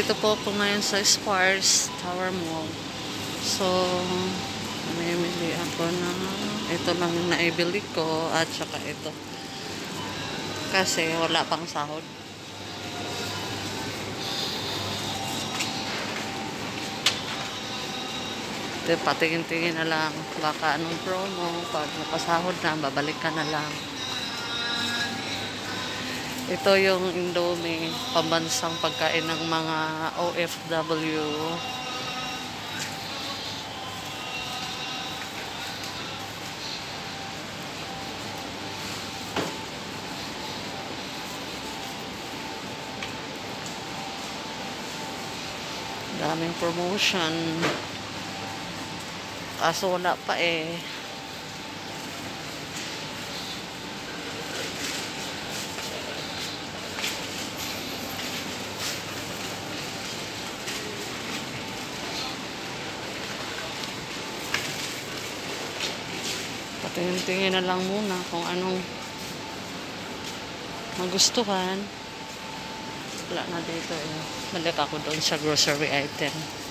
Nandito po ako ngayon sa Spars Tower Mall. So, namimili ako ng ito lang yung naibili ko at saka ito. Kasi wala pang sahod. Patingin-tingin na lang baka anong promo. Pag napasahod na, babalik ka na lang. Ito yung Indomie, pambansang pagkain ng mga OFW. Daming promotion. Kaso wala pa eh. Patingin-tingin na lang muna kung anong magustuhan. Wala na dito eh. Balik ako doon sa grocery item.